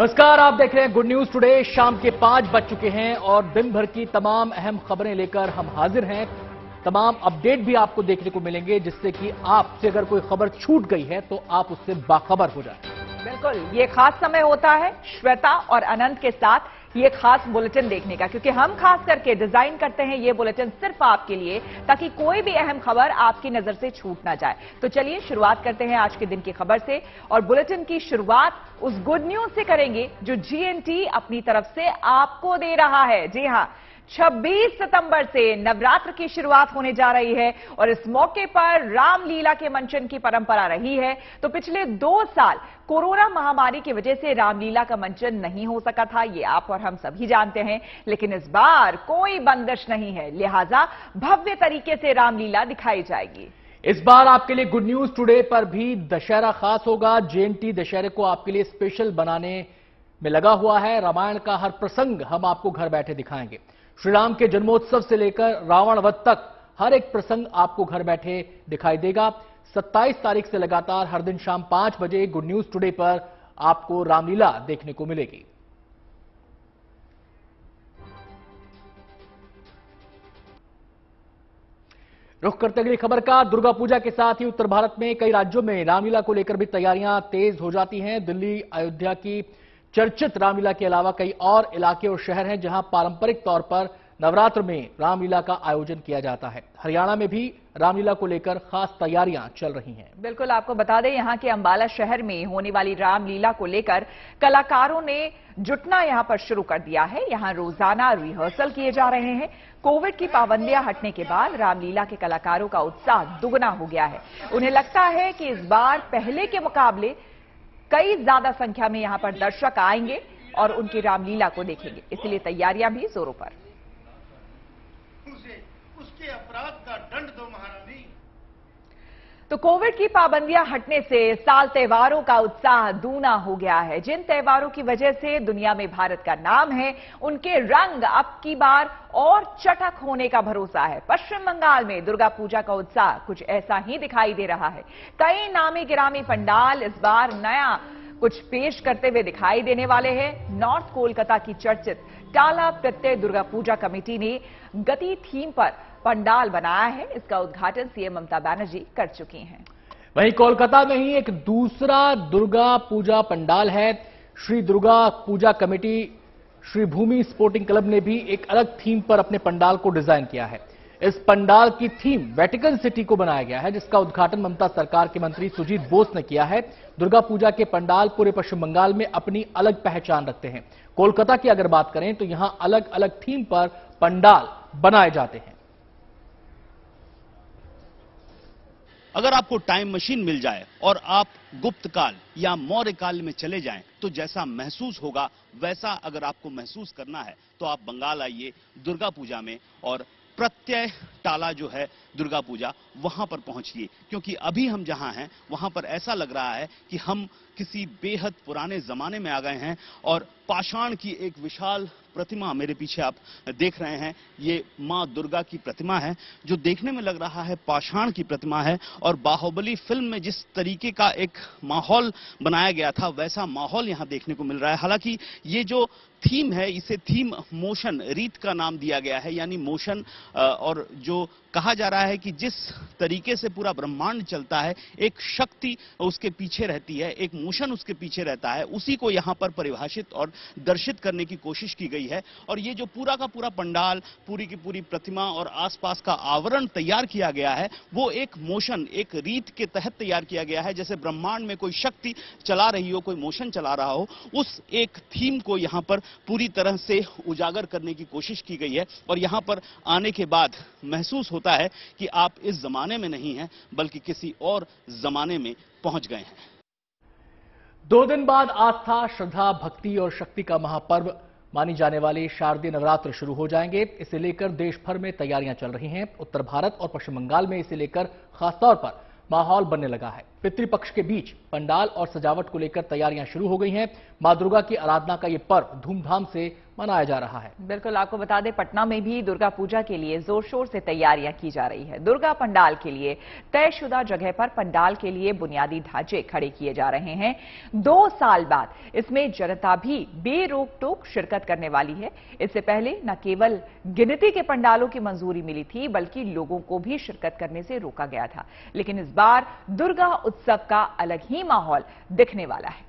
नमस्कार, आप देख रहे हैं गुड न्यूज टुडे। शाम के 5 बज चुके हैं और दिन भर की तमाम अहम खबरें लेकर हम हाजिर हैं। तमाम अपडेट भी आपको देखने को मिलेंगे जिससे कि आपसे अगर कोई खबर छूट गई है तो आप उससे बाखबर हो जाए। बिल्कुल, ये खास समय होता है श्वेता और अनंत के साथ ये खास बुलेटिन देखने का, क्योंकि हम खास करके डिजाइन करते हैं ये बुलेटिन सिर्फ आपके लिए, ताकि कोई भी अहम खबर आपकी नजर से छूट ना जाए। तो चलिए शुरुआत करते हैं आज के दिन की खबर से, और बुलेटिन की शुरुआत उस गुड न्यूज से करेंगे जो जीएनटी अपनी तरफ से आपको दे रहा है। जी हां, 26 सितंबर से नवरात्र की शुरुआत होने जा रही है और इस मौके पर रामलीला के मंचन की परंपरा रही है। तो पिछले 2 साल कोरोना महामारी की वजह से रामलीला का मंचन नहीं हो सका था, ये आप और हम सभी जानते हैं, लेकिन इस बार कोई बंदिश नहीं है, लिहाजा भव्य तरीके से रामलीला दिखाई जाएगी। इस बार आपके लिए गुड न्यूज टुडे पर भी दशहरा खास होगा। जेएनटी दशहरे को आपके लिए स्पेशल बनाने में लगा हुआ है। रामायण का हर प्रसंग हम आपको घर बैठे दिखाएंगे। श्री राम के जन्मोत्सव से लेकर रावण वध तक हर एक प्रसंग आपको घर बैठे दिखाई देगा। 27 तारीख से लगातार हर दिन शाम 5 बजे गुड न्यूज टुडे पर आपको रामलीला देखने को मिलेगी। रुख करते अगली खबर का। दुर्गा पूजा के साथ ही उत्तर भारत में कई राज्यों में रामलीला को लेकर भी तैयारियां तेज हो जाती हैं। दिल्ली, अयोध्या की चर्चित रामलीला के अलावा कई और इलाके और शहर हैं जहां पारंपरिक तौर पर नवरात्र में रामलीला का आयोजन किया जाता है। हरियाणा में भी रामलीला को लेकर खास तैयारियां चल रही हैं। बिल्कुल, आपको बता दें यहां के अंबाला शहर में होने वाली रामलीला को लेकर कलाकारों ने जुटना यहां पर शुरू कर दिया है। यहां रोजाना रिहर्सल किए जा रहे हैं। कोविड की पाबंदियां हटने के बाद रामलीला के कलाकारों का उत्साह दुगना हो गया है। उन्हें लगता है कि इस बार पहले के मुकाबले कई ज्यादा संख्या में यहां पर दर्शक आएंगे और उनकी रामलीला को देखेंगे, इसलिए तैयारियां भी जोरों पर। उसके अपराध का दंड दो महारानी। तो कोविड की पाबंदियां हटने से इस साल त्योहारों का उत्साह दूना हो गया है। जिन त्योहारों की वजह से दुनिया में भारत का नाम है, उनके रंग अब की बार और चटक होने का भरोसा है। पश्चिम बंगाल में दुर्गा पूजा का उत्साह कुछ ऐसा ही दिखाई दे रहा है। कई नामी गिरामी पंडाल इस बार नया कुछ पेश करते हुए दिखाई देने वाले हैं। नॉर्थ कोलकाता की चर्चित टाला प्रत्यय दुर्गा पूजा कमेटी ने गति थीम पर पंडाल बनाया है। इसका उद्घाटन सीएम ममता बनर्जी कर चुकी हैं। वहीं कोलकाता में ही एक दूसरा दुर्गा पूजा पंडाल है। Shri Durga Puja committee Shri Bhoomi sporting club ने भी एक अलग थीम पर अपने पंडाल को डिजाइन किया है। इस पंडाल की थीम वेटिकन सिटी को बनाया गया है, जिसका उद्घाटन ममता सरकार के मंत्री सुजीत बोस ने किया है। दुर्गा पूजा के पंडाल पूरे पश्चिम बंगाल में अपनी अलग पहचान रखते हैं। कोलकाता की अगर बात करें तो यहां अलग अलग थीम पर पंडाल बनाए जाते हैं। अगर आपको टाइम मशीन मिल जाए और आप गुप्त काल या मौर्य काल में चले जाएं, तो जैसा महसूस होगा वैसा अगर आपको महसूस करना है तो आप बंगाल आइए दुर्गा पूजा में और प्रत्यय टाला जो है दुर्गा पूजा वहां पर पहुंचिए, क्योंकि अभी हम जहां हैं वहां पर ऐसा लग रहा है कि हम किसी बेहद पुराने जमाने में आ गए हैं। और पाषाण की एक विशाल प्रतिमा मेरे पीछे आप देख रहे हैं, ये मां दुर्गा की प्रतिमा है जो देखने में लग रहा है पाषाण की प्रतिमा है। और बाहुबली फिल्म में जिस तरीके का एक माहौल बनाया गया था वैसा माहौल यहां देखने को मिल रहा है। हालांकि ये जो थीम है इसे थीम मोशन रीत का नाम दिया गया है, यानी मोशन। और जो कहा जा रहा है कि जिस तरीके से पूरा ब्रह्मांड चलता है, एक शक्ति उसके पीछे रहती है, एक मोशन उसके पीछे रहता है, उसी को यहां पर परिभाषित और दर्शित करने की कोशिश की गई है। और ये जो पूरा का पूरा पंडाल, पूरी की पूरी प्रतिमा और आसपास का आवरण तैयार किया गया है, वो एक मोशन, एक रीत के तहत तैयार किया गया है। जैसे ब्रह्मांड में कोई शक्ति चला रही हो, कोई मोशन चला रहा हो, उस एक थीम को यहां पर पूरी तरह से उजागर करने की कोशिश की गई है। और यहां पर आने के बाद महसूस होता है कि आप इस जमाने में नहीं हैं बल्कि किसी और जमाने में पहुंच गए हैं। 2 दिन बाद आस्था, श्रद्धा, भक्ति और शक्ति का महापर्व मानी जाने वाली शारदीय नवरात्र शुरू हो जाएंगे। इसे लेकर देश भर में तैयारियां चल रही हैं। उत्तर भारत और पश्चिम बंगाल में इसे लेकर खासतौर पर माहौल बनने लगा है। पितृपक्ष के बीच पंडाल और सजावट को लेकर तैयारियां शुरू हो गई हैं। मां दुर्गा की आराधना का यह पर्व धूमधाम से मनाया जा रहा है। बिल्कुल, आपको बता दें पटना में भी दुर्गा पूजा के लिए जोर शोर से तैयारियां की जा रही है। दुर्गा पंडाल के लिए तयशुदा जगह पर पंडाल के लिए बुनियादी ढांचे खड़े किए जा रहे हैं। 2 साल बाद इसमें जनता भी बेरोक टोक शिरकत करने वाली है। इससे पहले न केवल गिनती के पंडालों की मंजूरी मिली थी, बल्कि लोगों को भी शिरकत करने से रोका गया था। लेकिन इस बार दुर्गा उत्सव का अलग ही माहौल दिखने वाला है।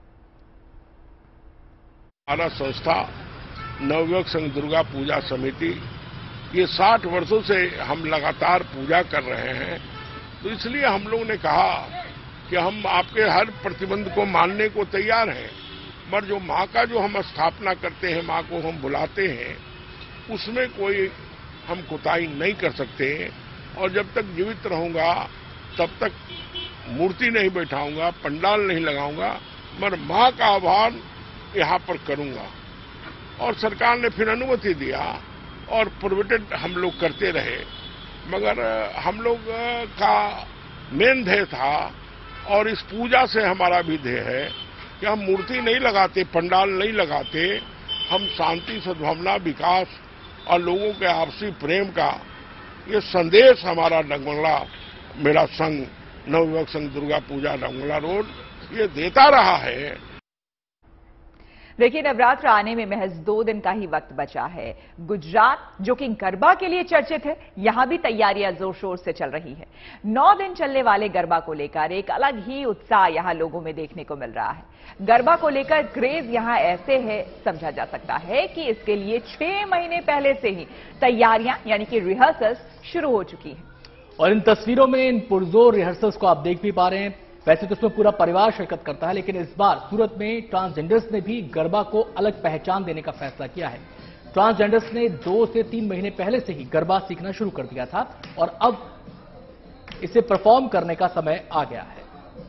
हमारा संस्था नवयुवक संघ दुर्गा पूजा समिति ये 60 वर्षों से हम लगातार पूजा कर रहे हैं, तो इसलिए हम लोगों ने कहा कि हम आपके हर प्रतिबंध को मानने को तैयार हैं, मगर जो माँ का जो हम स्थापना करते हैं, माँ को हम बुलाते हैं, उसमें कोई हम कोताही नहीं कर सकते। और जब तक जीवित रहूंगा तब तक मूर्ति नहीं बैठाऊंगा, पंडाल नहीं लगाऊंगा, मगर माँ का आह्वान यहाँ पर करूंगा। और सरकार ने फिर अनुमति दिया और प्रोविडेंट हम लोग करते रहे, मगर हम लोग का मेन ध्येय था और इस पूजा से हमारा भी ध्येय है कि हम मूर्ति नहीं लगाते, पंडाल नहीं लगाते, हम शांति, सद्भावना, विकास और लोगों के आपसी प्रेम का ये संदेश हमारा डगमंगला मेरा संघ नवयुवक संघ दुर्गा पूजा डगमंगला रोड ये देता रहा है। देखिए, नवरात्र आने में महज 2 दिन का ही वक्त बचा है। गुजरात, जो कि गरबा के लिए चर्चित है, यहां भी तैयारियां जोर शोर से चल रही है। 9 दिन चलने वाले गरबा को लेकर एक अलग ही उत्साह यहां लोगों में देखने को मिल रहा है। गरबा को लेकर क्रेज यहां ऐसे है, समझा जा सकता है कि इसके लिए 6 महीने पहले से ही तैयारियां यानी कि रिहर्सल्स शुरू हो चुकी हैं। और इन तस्वीरों में इन पुरजोर रिहर्सल्स को आप देख भी पा रहे हैं। वैसे तो इसमें पूरा परिवार शिरकत करता है, लेकिन इस बार सूरत में ट्रांसजेंडर्स ने भी गरबा को अलग पहचान देने का फैसला किया है। ट्रांसजेंडर्स ने 2 से 3 महीने पहले से ही गरबा सीखना शुरू कर दिया था और अब इसे परफॉर्म करने का समय आ गया है।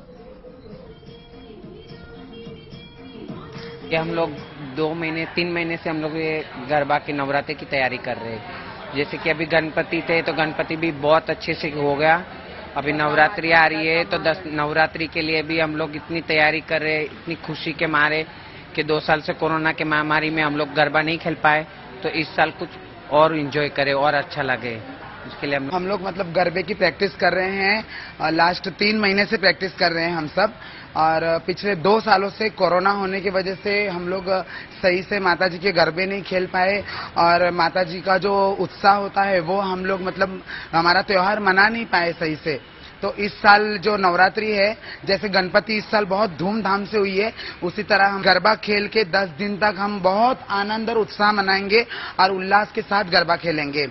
ये हम लोग 2 महीने 3 महीने से हम लोग ये गरबा की नवरात्रि की तैयारी कर रहे हैं। जैसे कि अभी गणपति थे तो गणपति भी बहुत अच्छे से हो गया। अभी नवरात्रि आ रही है तो 10 नवरात्रि के लिए भी हम लोग इतनी तैयारी कर रहे हैं, इतनी खुशी के मारे कि 2 साल से कोरोना के महामारी में हम लोग गरबा नहीं खेल पाए, तो इस साल कुछ और एंजॉय करें और अच्छा लगे। इसके लिए हम लोग मतलब गरबे की प्रैक्टिस कर रहे हैं। लास्ट 3 महीने से प्रैक्टिस कर रहे हैं हम सब, और पिछले 2 सालों से कोरोना होने की वजह से हम लोग सही से माताजी के गरबे नहीं खेल पाए, और माताजी का जो उत्साह होता है वो हम लोग मतलब हमारा त्योहार मना नहीं पाए सही से। तो इस साल जो नवरात्रि है, जैसे गणपति इस साल बहुत धूमधाम से हुई है, उसी तरह हम गरबा खेल के 10 दिन तक हम बहुत आनंद और उत्साह मनाएंगे और उल्लास के साथ गरबा खेलेंगे।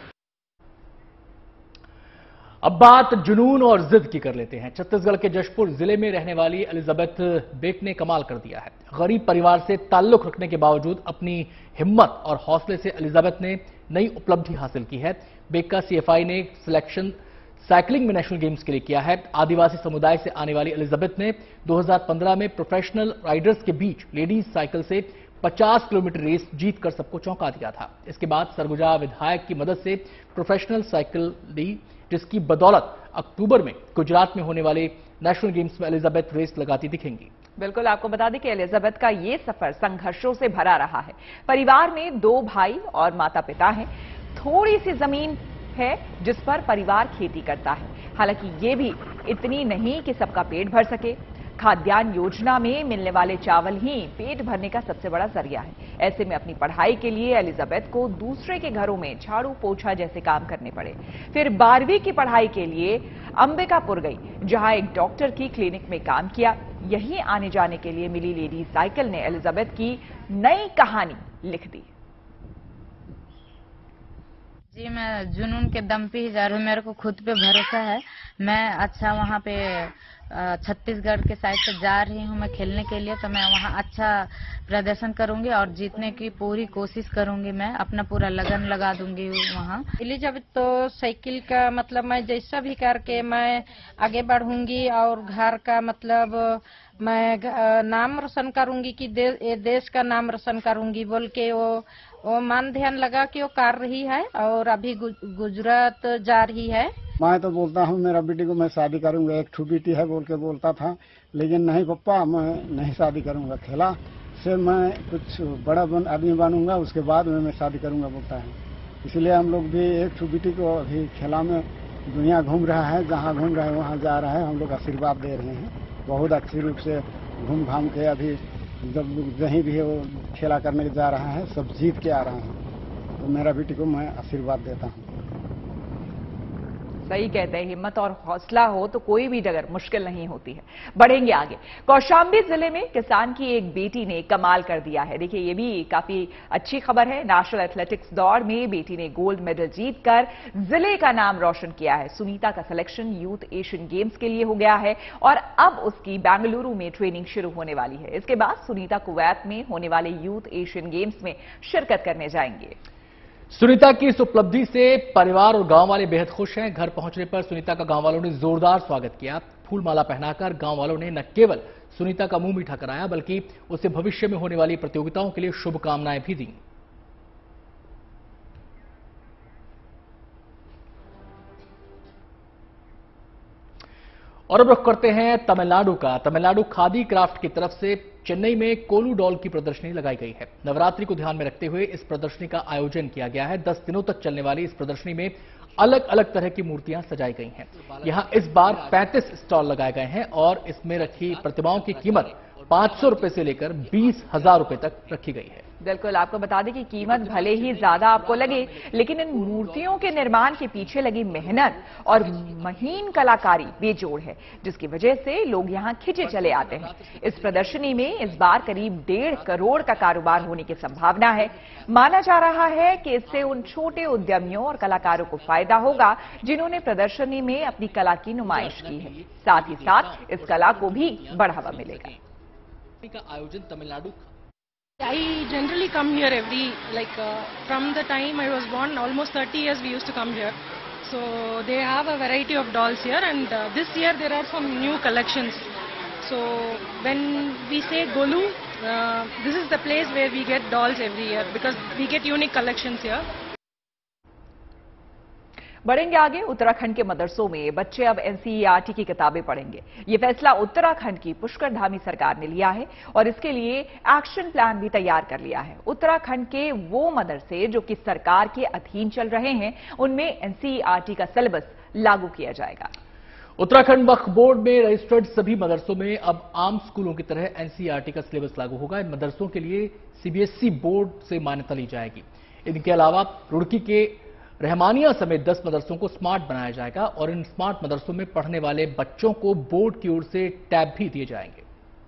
अब बात जुनून और जिद की कर लेते हैं। छत्तीसगढ़ के जशपुर जिले में रहने वाली एलिजाबेथ बेक ने कमाल कर दिया है। गरीब परिवार से ताल्लुक रखने के बावजूद अपनी हिम्मत और हौसले से एलिजाबेथ ने नई उपलब्धि हासिल की है। बेक का सीएफआई ने सिलेक्शन साइकिलिंग में नेशनल गेम्स के लिए किया है। आदिवासी समुदाय से आने वाली एलिजाबेथ ने 2015 में प्रोफेशनल राइडर्स के बीच लेडीज साइकिल से 50 किलोमीटर रेस जीतकर सबको चौंका दिया था। इसके बाद सरगुजा विधायक की मदद से प्रोफेशनल साइकिल ली, जिसकी बदौलत अक्टूबर में गुजरात में होने वाले नेशनल गेम्स में एलिजाबेथ रेस लगाती दिखेंगी। बिल्कुल, आपको बता दें कि एलिजाबेथ का ये सफर संघर्षों से भरा रहा है। परिवार में 2 भाई और माता पिता हैं। थोड़ी सी जमीन है जिस पर परिवार खेती करता है। हालांकि ये भी इतनी नहीं कि सबका पेट भर सके। खाद्यान्न योजना में मिलने वाले चावल ही पेट भरने का सबसे बड़ा जरिया है। ऐसे में अपनी पढ़ाई के लिए एलिजाबेथ को दूसरे के घरों में झाड़ू पोछा जैसे काम करने पड़े। फिर 12वीं की पढ़ाई के लिए अंबिकापुर गई, जहां एक डॉक्टर की क्लिनिक में काम किया। यहीं आने जाने के लिए मिली लेडी साइकिल ने एलिजाबेथ की नई कहानी लिख दी। जी, मैं जुनून के दम पे ही जा रही हूँ। मेरे को खुद पे भरोसा है। मैं अच्छा वहाँ पे छत्तीसगढ़ के साइड से जा रही हूँ मैं खेलने के लिए, तो मैं वहाँ अच्छा प्रदर्शन करूंगी और जीतने की पूरी कोशिश करूंगी। मैं अपना पूरा लगन लगा दूंगी वहाँ। एलिजाबेथ तो साइकिल का मतलब मैं जैसा भी करके मैं आगे बढ़ूंगी और घर का मतलब मैं नाम रोशन करूंगी कि देश का नाम रोशन करूंगी बोल के वो मन ध्यान लगा के वो कर रही है और अभी गुजरात जा रही है। मैं तो बोलता हूँ मेरा बेटी को मैं शादी करूंगा, एक ठू बेटी है बोल के बोलता था, लेकिन नहीं पप्पा मैं नहीं शादी करूंगा। खेला से मैं कुछ बड़ा आदमी बनूंगा, उसके बाद में मैं शादी करूंगा बोलता है। इसलिए हम लोग भी एक बेटी को अभी खेला में दुनिया घूम रहा है, जहाँ घूम रहा है वहाँ जा रहा है, हम लोग आशीर्वाद दे रहे हैं। बहुत अच्छी रूप से घूम घाम के अभी जब कहीं भी वो खेला करने जा रहा है, सब जीत के आ रहा है। तो मेरा बेटी को मैं आशीर्वाद देता हूँ। सही कहते हैं, हिम्मत और हौसला हो तो कोई भी डगर मुश्किल नहीं होती है। बढ़ेंगे आगे। कौशाम्बी जिले में किसान की एक बेटी ने कमाल कर दिया है। देखिए, ये भी काफी अच्छी खबर है। नेशनल एथलेटिक्स दौड़ में बेटी ने गोल्ड मेडल जीतकर जिले का नाम रोशन किया है। सुनीता का सिलेक्शन यूथ एशियन गेम्स के लिए हो गया है और अब उसकी बेंगलुरु में ट्रेनिंग शुरू होने वाली है। इसके बाद सुनीता कुवैत में होने वाले यूथ एशियन गेम्स में शिरकत करने जाएंगे। सुनीता की इस उपलब्धि से परिवार और गांव वाले बेहद खुश हैं। घर पहुंचने पर सुनीता का गांव वालों ने जोरदार स्वागत किया। फूल माला पहनाकर गांव वालों ने न केवल सुनीता का मुंह मीठा कराया, बल्कि उसे भविष्य में होने वाली प्रतियोगिताओं के लिए शुभकामनाएं भी दी। और अब रुख करते हैं तमिलनाडु का। तमिलनाडु खादी क्राफ्ट की तरफ से चेन्नई में कोलू डॉल की प्रदर्शनी लगाई गई है। नवरात्रि को ध्यान में रखते हुए इस प्रदर्शनी का आयोजन किया गया है। 10 दिनों तक चलने वाली इस प्रदर्शनी में अलग अलग तरह की मूर्तियां सजाई गई हैं। यहां इस बार 35 स्टॉल लगाए गए हैं और इसमें रखी प्रतिमाओं की कीमत 500 रुपए से लेकर 20,000 रुपए तक रखी गई है। बिल्कुल, आपको बता दें कि कीमत भले ही ज्यादा आपको लगे, लेकिन इन मूर्तियों के निर्माण के पीछे लगी मेहनत और महीन कलाकारी बेजोड़ है, जिसकी वजह से लोग यहां खिंचे चले आते हैं। इस प्रदर्शनी में इस बार करीब 1.5 करोड़ का कारोबार होने की संभावना है। माना जा रहा है कि इससे उन छोटे उद्यमियों और कलाकारों को फायदा होगा जिन्होंने प्रदर्शनी में अपनी कला की नुमाइश की है। साथ ही साथ इस कला को भी बढ़ावा मिलेगा। का आयोजन Tamil Nadu. I generally come here from the time I was born, almost 30 years we used to come here. So they have a variety of dolls here, and this year there are some new collections. So when we say Golu, this is the place where we get dolls every year because we get unique collections here. बढ़ेंगे आगे। उत्तराखंड के मदरसों में बच्चे अब NCERT की किताबें पढ़ेंगे। ये फैसला उत्तराखंड की पुष्कर धामी सरकार ने लिया है और इसके लिए एक्शन प्लान भी तैयार कर लिया है। उत्तराखंड के वो मदरसे जो कि सरकार के अधीन चल रहे हैं, उनमें एनसीईआरटी का सिलेबस लागू किया जाएगा। उत्तराखंड वक्फ बोर्ड में रजिस्टर्ड सभी मदरसों में अब आम स्कूलों की तरह एनसीईआरटी का सिलेबस लागू होगा। इन मदरसों के लिए सीबीएसई बोर्ड से मान्यता ली जाएगी। इनके अलावा रुड़की के रहमानिया समेत 10 मदरसों को स्मार्ट बनाया जाएगा और इन स्मार्ट मदरसों में पढ़ने वाले बच्चों को बोर्ड की ओर से टैब भी दिए जाएंगे।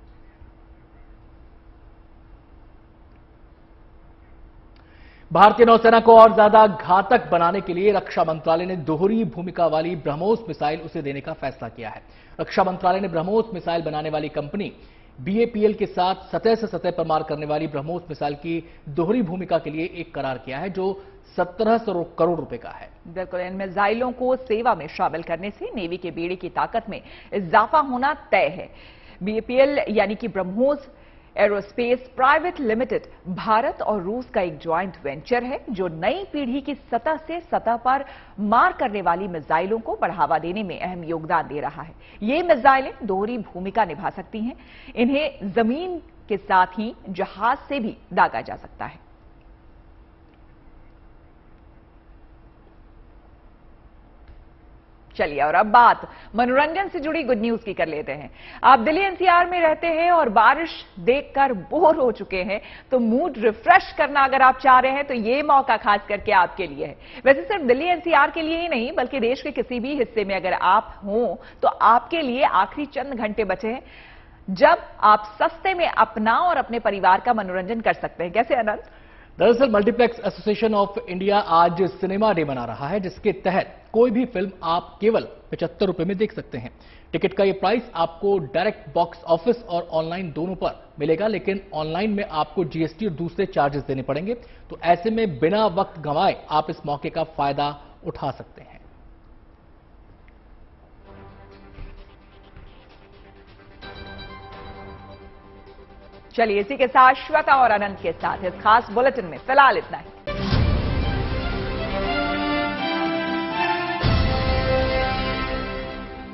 भारतीय नौसेना को और ज्यादा घातक बनाने के लिए रक्षा मंत्रालय ने दोहरी भूमिका वाली ब्रह्मोस मिसाइल उसे देने का फैसला किया है। रक्षा मंत्रालय ने ब्रह्मोस मिसाइल बनाने वाली कंपनी बीएपीएल के साथ सतह से सतह पर मार करने वाली ब्रह्मोस मिसाइल की दोहरी भूमिका के लिए एक करार किया है जो 1700 करोड़ रुपए का है। बिल्कुल, इन मिसाइलों को सेवा में शामिल करने से नेवी के बेड़े की ताकत में इजाफा होना तय है। बीएपीएल यानी कि BrahMos aerospace private limited Bharat और रूस का एक ज्वाइंट वेंचर है जो नई पीढ़ी की सतह से सतह पर मार करने वाली मिसाइलों को बढ़ावा देने में अहम योगदान दे रहा है। ये मिसाइलें दोहरी भूमिका निभा सकती हैं। इन्हें जमीन के साथ ही जहाज से भी दागा जा सकता है। चलिए, और अब बात मनोरंजन से जुड़ी गुड न्यूज की कर लेते हैं। आप दिल्ली एनसीआर में रहते हैं और बारिश देखकर बोर हो चुके हैं, तो मूड रिफ्रेश करना अगर आप चाह रहे हैं तो ये मौका खास करके आपके लिए है। वैसे सिर्फ दिल्ली एनसीआर के लिए ही नहीं, बल्कि देश के किसी भी हिस्से में अगर आप हों तो आपके लिए आखिरी चंद घंटे बचे हैं जब आप सस्ते में अपना और अपने परिवार का मनोरंजन कर सकते हैं। कैसे अनंत? दरअसल मल्टीप्लेक्स एसोसिएशन ऑफ इंडिया आज सिनेमा डे मना रहा है, जिसके तहत कोई भी फिल्म आप केवल 75 रुपए में देख सकते हैं। टिकट का ये प्राइस आपको डायरेक्ट बॉक्स ऑफिस और ऑनलाइन दोनों पर मिलेगा, लेकिन ऑनलाइन में आपको जीएसटी और दूसरे चार्जेस देने पड़ेंगे। तो ऐसे में बिना वक्त गंवाए आप इस मौके का फायदा उठा सकते हैं। चलिए, इसी के साथ श्वेता और अनंत के साथ इस खास बुलेटिन में फिलहाल इतना ही।